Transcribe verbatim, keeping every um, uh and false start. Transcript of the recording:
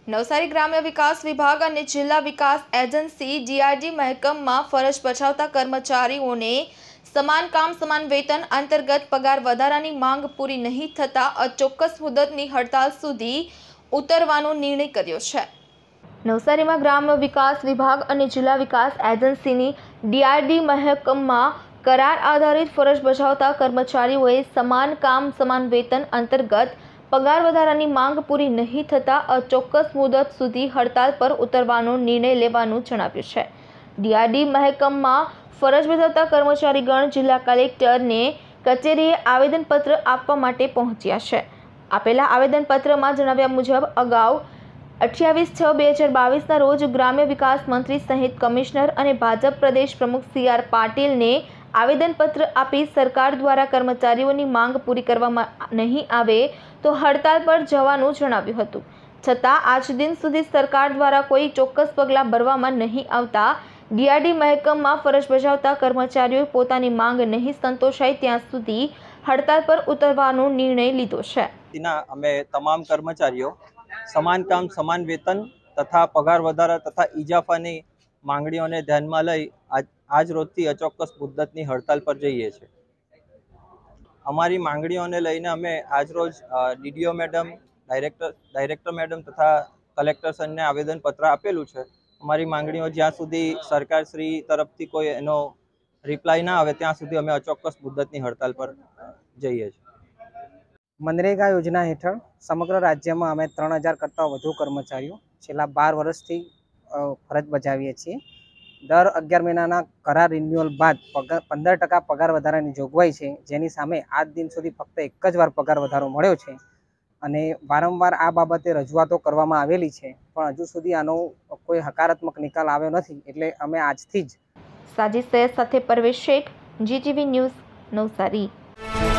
નવસારી ગ્રામ્ય વિકાસ વિભાગ અને જિલ્લા વિકાસ એજન્સી ડીઆરડી મહેકમમાં ફરજ બજાવતા કર્મચારીઓને સમાન કામ સમાન વેતન અંતર્ગત પગાર વધારાની માંગ પૂરી નહીં થતા અચોક્કસ મુદતની હડતાલ સુધી ઉતરવાનો નિર્ણય કર્યો છે। નવસારીમાં ગ્રામ્ય વિકાસ વિભાગ અને જિલ્લા વિકાસ એજન્સીની ડીઆરડી મહેકમમાં કરાર આધારિત ફરજ બજાવતા કર્મચારીઓએ સમાન કામ સમાન વેતન અંતર્ગત પગાર વધારાની માંગ પૂરી નહીં થતા અચોક્કસ મુદત સુધી હડતાલ પર ઉતરવાનો નિર્ણય લેવાનું જણાવ્યું છે। ડીઆરડી મહેકમમાં ફરજ બજાવતા કર્મચારીગણ જિલ્લા કલેક્ટરને કચેરીએ આવેદનપત્ર આપવા માટે પહોંચ્યા છે। આપેલા આવેદનપત્રમાં જણાવ્યા મુજબ અગાઉ અઠ્યાવીસ છ બે હજાર બાવીસના રોજ ગ્રામ્ય વિકાસ મંત્રી સહિત કમિશનર અને ભાજપ પ્રદેશ પ્રમુખ સી આર પાટીલને આવેદનપત્ર આપી સરકાર દ્વારા કર્મચારીઓની માંગ પૂરી કરવામાં નહીં આવે તો હડતાલ પર જવાનું જણાવ્યું હતું। છતાં આજ દિન સુધી સરકાર દ્વારા કોઈ ચોક્કસ પગલાં ભરવામાં નહીં આવતા ડીઆરડી મહેકમમાં ફરજ બજાવતા કર્મચારીઓએ પોતાની માંગ નહીં સંતોષાય ત્યાં સુધી હડતાલ પર ઉતરવાનો નિર્ણય લીધો છે। અમે તમામ કર્મચારીઓ સમાન કામ સમાન વેતન તથા પગાર વધારા તથા ઇજાફાની માંગણીઓને ધ્યાનમાં લઈ આજ રોજથી અચોક્કસ મુદ્દતની હડતાલ પર જઈએ છીએ। અમારી માંગણીઓને લઈને અમે આજરોજ DDO madam, director director madam તથા કલેક્ટર સરને આવેદનપત્ર આપેલું છે। અમારી માંગણીઓ જ્યાં સુધી સરકારશ્રી તરફથી કોઈ એનો રિપ્લાય ના આવે ત્યાં સુધી અમે અચોક્કસ મુદ્દતની હડતાલ પર જઈએ છીએ। મનરેગા યોજના હેઠળ સમગ્ર રાજ્યમાં અમે ત્રણ હજાર કરતાં વધુ કર્મચારીઓ છેલ્લા બાર વર્ષથી ફરજ બજાવીએ છીએ। દર અગિયાર મહિનાના કરાર રિન્યુઅલ બાદ પગાર પંદર ટકા પગાર વધારાની જોગવાઈ છે, જેની સામે આજ દિન સુધી ફક્ત એક જ વાર પગાર વધારો મળ્યો છે અને વારંવાર આ બાબતે રજૂઆતો કરવામાં આવેલી છે, પણ હજુ સુધી આનો કોઈ હકારાત્મક નિકાલ આવ્યો નથી। એટલે અમે આજથી જ સાજીદ સૈયદ સાથે પરવેશ શેખ, જીટીવી ન્યૂઝ, નવસારી।